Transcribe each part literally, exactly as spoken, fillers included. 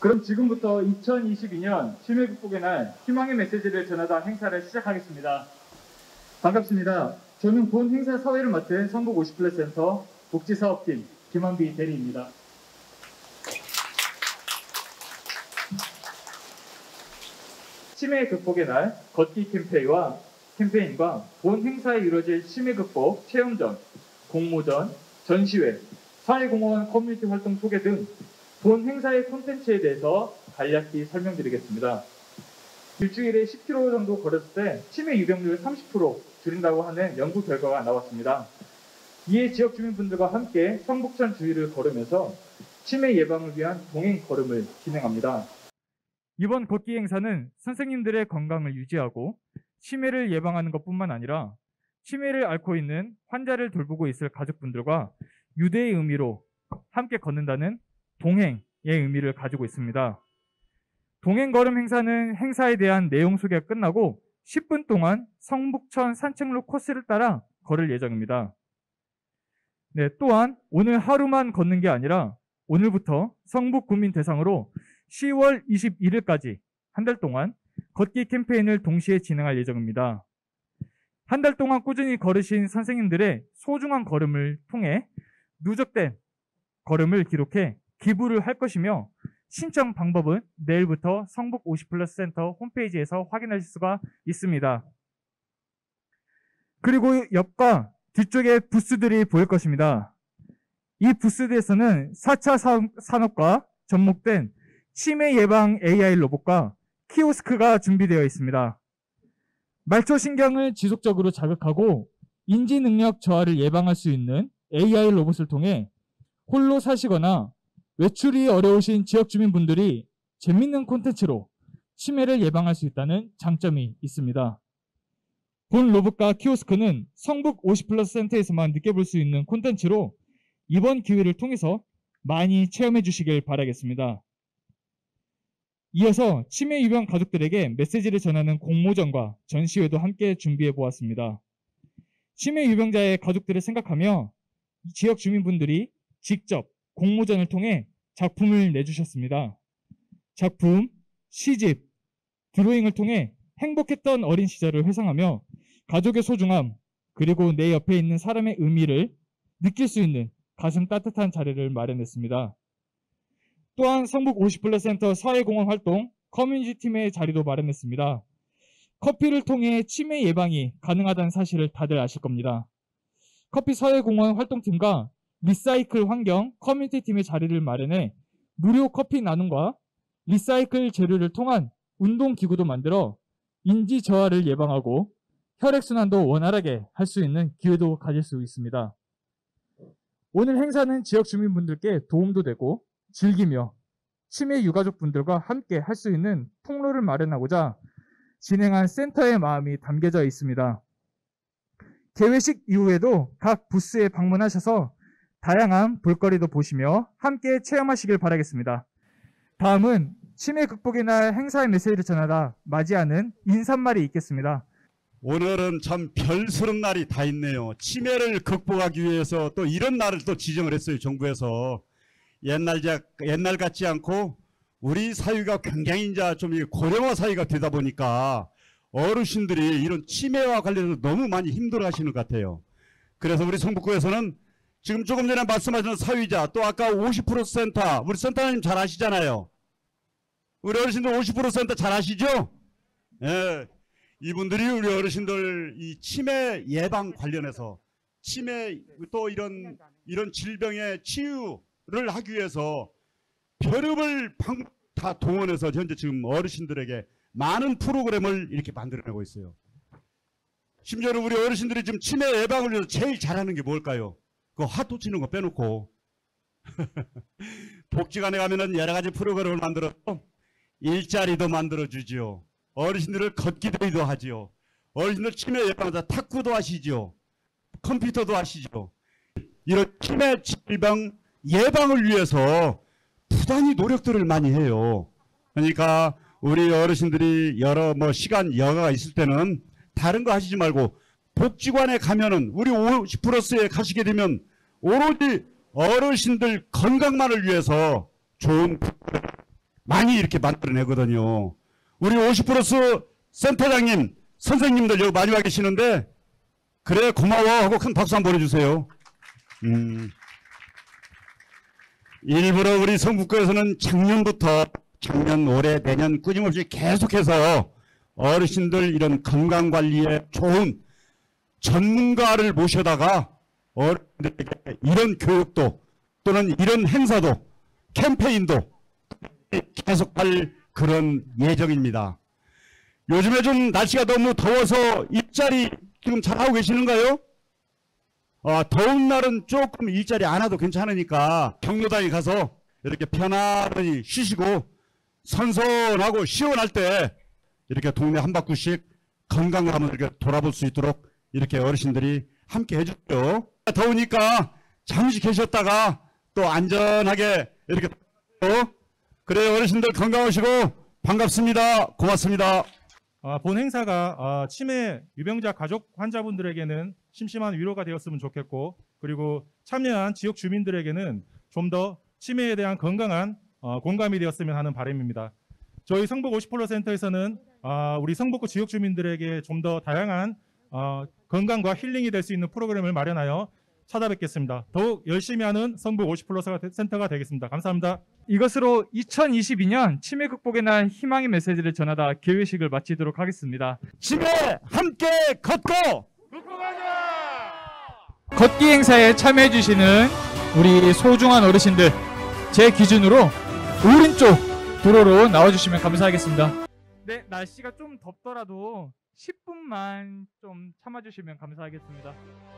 그럼 지금부터 이천이십이 년 치매 극복의 날 희망의 메시지를 전하다 행사를 시작하겠습니다. 반갑습니다. 저는 본 행사 사회를 맡은 성북 오십 플러스 센터 복지사업팀 김한비 대리입니다. 치매 극복의 날 걷기 캠페인과 캠페인과 본 행사에 이루어질 치매 극복 체험전, 공모전, 전시회, 사회공헌 커뮤니티 활동 소개 등 본 행사의 콘텐츠에 대해서 간략히 설명드리겠습니다. 일주일에 십 킬로미터 정도 걸었을 때 치매 유병률 삼십 퍼센트 줄인다고 하는 연구 결과가 나왔습니다. 이에 지역 주민분들과 함께 성북천 주위를 걸으면서 치매 예방을 위한 동행 걸음을 진행합니다. 이번 걷기 행사는 선생님들의 건강을 유지하고 치매를 예방하는 것뿐만 아니라 치매를 앓고 있는 환자를 돌보고 있을 가족분들과 유대의 의미로 함께 걷는다는 동행의 의미를 가지고 있습니다. 동행 걸음 행사는 행사에 대한 내용 소개가 끝나고 십 분 동안 성북천 산책로 코스를 따라 걸을 예정입니다. 네, 또한 오늘 하루만 걷는 게 아니라 오늘부터 성북 구민 대상으로 시월 이십일일까지 한 달 동안 걷기 캠페인을 동시에 진행할 예정입니다. 한 달 동안 꾸준히 걸으신 선생님들의 소중한 걸음을 통해 누적된 걸음을 기록해 기부를 할 것이며 신청 방법은 내일부터 성북 오십 플러스 센터 홈페이지에서 확인하실 수가 있습니다. 그리고 옆과 뒤쪽에 부스들이 보일 것입니다. 이 부스들에서는 사 차 산업과 접목된 치매 예방 에이아이 로봇과 키오스크가 준비되어 있습니다. 말초신경을 지속적으로 자극하고 인지능력 저하를 예방할 수 있는 에이아이 로봇을 통해 홀로 사시거나 외출이 어려우신 지역 주민분들이 재밌는 콘텐츠로 치매를 예방할 수 있다는 장점이 있습니다. 본 로봇과 키오스크는 성북 오십 플러스 센터에서만 느껴볼 수 있는 콘텐츠로 이번 기회를 통해서 많이 체험해 주시길 바라겠습니다. 이어서 치매 유병 가족들에게 메시지를 전하는 공모전과 전시회도 함께 준비해 보았습니다. 치매 유병자의 가족들을 생각하며 지역 주민분들이 직접 공모전을 통해 작품을 내주셨습니다. 작품, 시집, 드로잉을 통해 행복했던 어린 시절을 회상하며 가족의 소중함, 그리고 내 옆에 있는 사람의 의미를 느낄 수 있는 가슴 따뜻한 자리를 마련했습니다. 또한 성북 오십 플러스 센터 사회공헌 활동 커뮤니티 팀의 자리도 마련했습니다. 커피를 통해 치매 예방이 가능하다는 사실을 다들 아실 겁니다. 커피 사회공헌 활동팀과 리사이클 환경 커뮤니티 팀의 자리를 마련해 무료 커피 나눔과 리사이클 재료를 통한 운동기구도 만들어 인지 저하를 예방하고 혈액순환도 원활하게 할 수 있는 기회도 가질 수 있습니다. 오늘 행사는 지역 주민분들께 도움도 되고 즐기며 치매 유가족분들과 함께 할 수 있는 통로를 마련하고자 진행한 센터의 마음이 담겨져 있습니다. 개회식 이후에도 각 부스에 방문하셔서 다양한 볼거리도 보시며 함께 체험하시길 바라겠습니다. 다음은 치매 극복의 날 행사의 메시지를 전하다 맞이하는 인사말이 있겠습니다. 오늘은 참 별스러운 날이 다 있네요. 치매를 극복하기 위해서 또 이런 날을 또 지정을 했어요, 정부에서. 옛날, 옛날 같지 않고 우리 사회가 굉장히 이제 좀 고령화 사회가 되다 보니까 어르신들이 이런 치매와 관련해서 너무 많이 힘들어 하시는 것 같아요. 그래서 우리 성북구에서는 지금 조금 전에 말씀하신 사위자, 또 아까 오십 퍼센트 센터, 우리 센터님 잘 아시잖아요. 우리 어르신들 오십 퍼센트 센터 잘 아시죠? 예. 이분들이 우리 어르신들 이 치매 예방 관련해서 치매 또 이런, 이런 질병의 치유를 하기 위해서 별의별 방법 다 동원해서 현재 지금 어르신들에게 많은 프로그램을 이렇게 만들어내고 있어요. 심지어는 우리 어르신들이 지금 치매 예방을 위해서 제일 잘하는 게 뭘까요? 그 화투 치는 거 빼놓고 복지관에 가면은 여러 가지 프로그램을 만들어서 일자리도 만들어주지요. 어르신들을 걷기대회도 하지요. 어르신들 치매 예방자 탁구도 하시죠. 컴퓨터도 하시죠. 이런 치매 질병 예방을 위해서 부단히 노력들을 많이 해요. 그러니까 우리 어르신들이 여러 뭐 시간 여가가 있을 때는 다른 거 하시지 말고 복지관에 가면은 우리 오십 플러스에 가시게 되면 오로지 어르신들 건강만을 위해서 좋은 많이 이렇게 만들어내거든요. 우리 오십 플러스 센터장님, 선생님들 여기 많이 와 계시는데, 그래 고마워 하고 큰 박수 한번 보내주세요. 음. 일부러 우리 성북구에서는 작년부터 작년, 올해, 내년 끊임없이 계속해서 어르신들 이런 건강관리에 좋은 전문가를 모셔다가 어르신들에게 이런 교육도 또는 이런 행사도 캠페인도 계속할 그런 예정입니다. 요즘에 좀 날씨가 너무 더워서 일자리 지금 잘하고 계시는가요? 어, 더운 날은 조금 일자리 안 와도 괜찮으니까 경로당에 가서 이렇게 편안히 쉬시고 선선하고 시원할 때 이렇게 동네 한 바퀴씩 건강을 한번 이렇게 돌아볼 수 있도록 이렇게 어르신들이 함께 해주죠. 더우니까 잠시 계셨다가 또 안전하게 이렇게 그래요. 어르신들 건강하시고 반갑습니다. 고맙습니다. 아, 본 행사가 아, 치매 유병자 가족 환자분들에게는 심심한 위로가 되었으면 좋겠고, 그리고 참여한 지역 주민들에게는 좀 더 치매에 대한 건강한 어, 공감이 되었으면 하는 바람입니다. 저희 성북 오십 플러스 센터에서는 아, 우리 성북구 지역 주민들에게 좀 더 다양한 어, 건강과 힐링이 될 수 있는 프로그램을 마련하여 찾아뵙겠습니다. 더욱 열심히 하는 성북 오십 플러스 센터가 되겠습니다. 감사합니다. 이것으로 이천이십이 년 치매 극복의 날 희망의 메시지를 전하다 개회식을 마치도록 하겠습니다. 치매 함께 걷고 걷기 행사에 참여해주시는 우리 소중한 어르신들, 제 기준으로 오른쪽 도로로 나와주시면 감사하겠습니다. 네, 날씨가 좀 덥더라도 십 분만 좀 참아주시면 감사하겠습니다.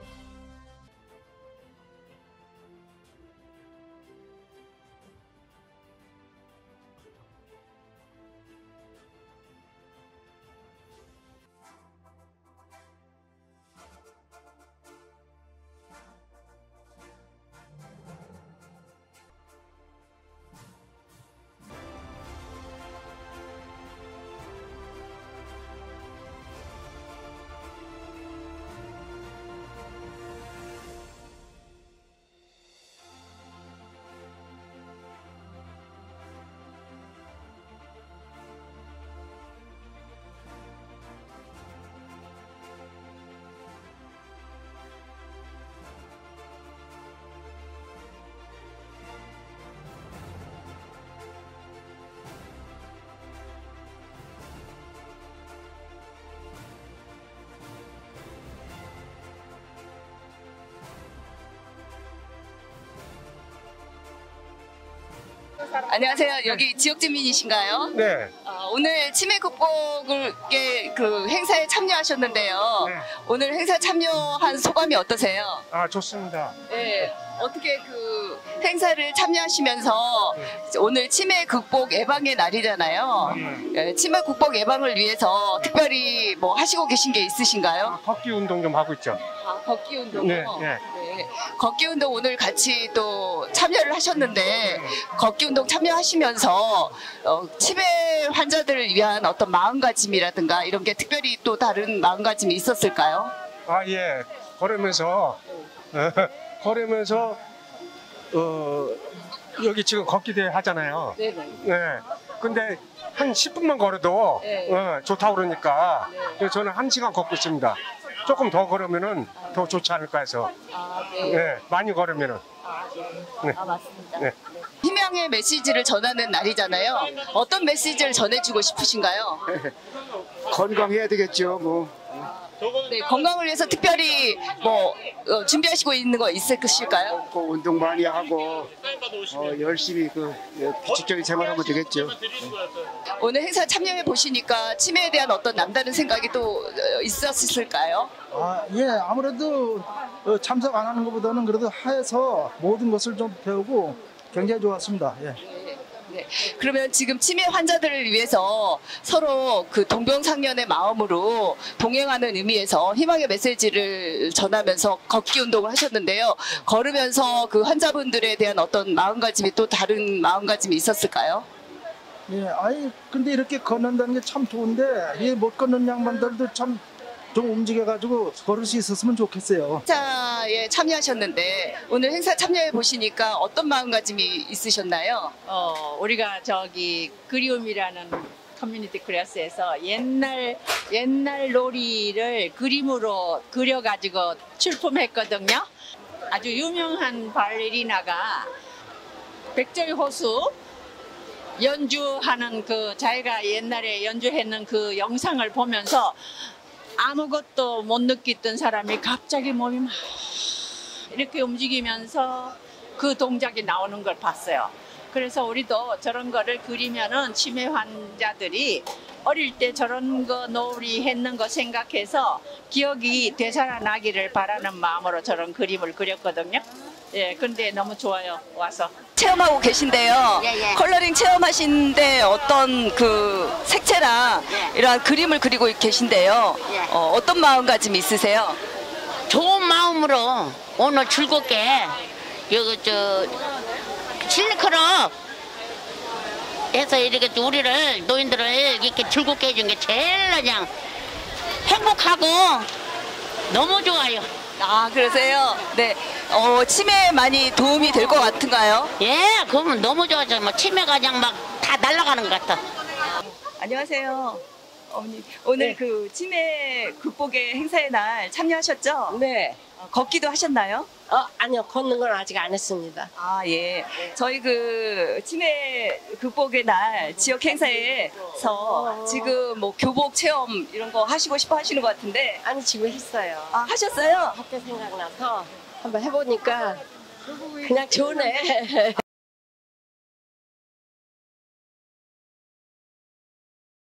안녕하세요. 여기 지역 주민이신가요? 네. 어, 오늘 치매 극복을 그 행사에 참여하셨는데요. 네. 오늘 행사 참여한 소감이 어떠세요? 아, 좋습니다. 네. 어떻게 그 행사를 참여하시면서 오늘 치매 극복 예방의 날이잖아요. 네. 예, 치매 극복 예방을 위해서 특별히 뭐 하시고 계신 게 있으신가요? 아, 걷기 운동 좀 하고 있죠. 아, 걷기 운동이요? 네, 네. 네. 걷기 운동 오늘 같이 또 참여를 하셨는데 걷기 운동 참여하시면서 어, 치매 환자들을 위한 어떤 마음가짐이라든가 이런 게 특별히 또 다른 마음가짐이 있었을까요? 아, 예. 걸으면서, 걸으면서, 어, 여기 지금 걷기 대회 하잖아요. 네네. 네. 근데 한 십 분만 걸어도 네. 어, 좋다고 그러니까 네. 그래서 저는 한 시간 걷고 있습니다. 조금 더 걸으면은 더 좋지 않을까 해서. 아, 네. 네. 많이 걸으면은. 아, 네. 네. 아, 맞습니다. 네. 네. 희망의 메시지를 전하는 날이잖아요. 어떤 메시지를 전해주고 싶으신가요? 건강해야 되겠죠. 뭐 네, 건강을 위해서 특별히 뭐 어, 준비하시고 있는 거 있으실까요? 꼭 운동 많이 하고 어, 열심히 그 예, 규칙적인 생활하면 되겠죠. 오늘 행사 참여해 보시니까 치매에 대한 어떤 남다른 생각이 또 어, 있었을까요? 아, 예, 아무래도 어, 참석 안 하는 것보다는 그래도 해서 모든 것을 좀 배우고 굉장히 좋았습니다. 예. 네. 그러면 지금 치매 환자들을 위해서 서로 그 동병상련의 마음으로 동행하는 의미에서 희망의 메시지를 전하면서 걷기 운동을 하셨는데요. 걸으면서 그 환자분들에 대한 어떤 마음가짐이 또 다른 마음가짐이 있었을까요? 예, 아니 근데 이렇게 걷는다는 게 참 좋은데 이 못 걷는 양반들도 참 좀 움직여가지고 걸을 수 있었으면 좋겠어요. 행사에 참여하셨는데 오늘 행사 참여해 보시니까 어떤 마음가짐이 있으셨나요? 어, 우리가 저기 그리움이라는 커뮤니티 클래스에서 옛날 옛날 놀이를 그림으로 그려가지고 출품했거든요. 아주 유명한 발레리나가 백조의 호수 연주하는 그 자기가 옛날에 연주했는 그 영상을 보면서 아무것도 못 느끼던 사람이 갑자기 몸이 막 이렇게 움직이면서 그 동작이 나오는 걸 봤어요. 그래서 우리도 저런 거를 그리면은 치매 환자들이 어릴 때 저런 거 놀이 했는 거 생각해서 기억이 되살아나기를 바라는 마음으로 저런 그림을 그렸거든요. 예, 근데 너무 좋아요. 와서. 체험하고 계신데요. 예, 예. 컬러링 체험하신데 어떤 그 색채랑 예. 이러한 그림을 그리고 계신데요. 예. 어, 어떤 마음가짐이 있으세요? 좋은 마음으로 오늘 즐겁게 여기 저 실리클럽 해서 이렇게 우리를 노인들을 이렇게 즐겁게 해준 게 제일 그냥 행복하고 너무 좋아요. 아, 그러세요? 네. 어, 치매에 많이 도움이 될 것 같은가요? 예, 그러면 너무 좋아져. 뭐 치매가 그냥 막 다 날아가는 것 같아. 안녕하세요. 어머니, 오늘 네. 그 치매 극복의 행사의 날 참여하셨죠? 네. 어, 걷기도 하셨나요? 어, 아니요. 걷는 건 아직 안 했습니다. 아, 예. 저희 그 치매 극복의 날 지역 행사에서 지금 뭐 교복 체험 이런 거 하시고 싶어 하시는 것 같은데. 아니, 지금 했어요. 아, 하셨어요? 그때 생각나서 한번 해보니까 그냥 좋네.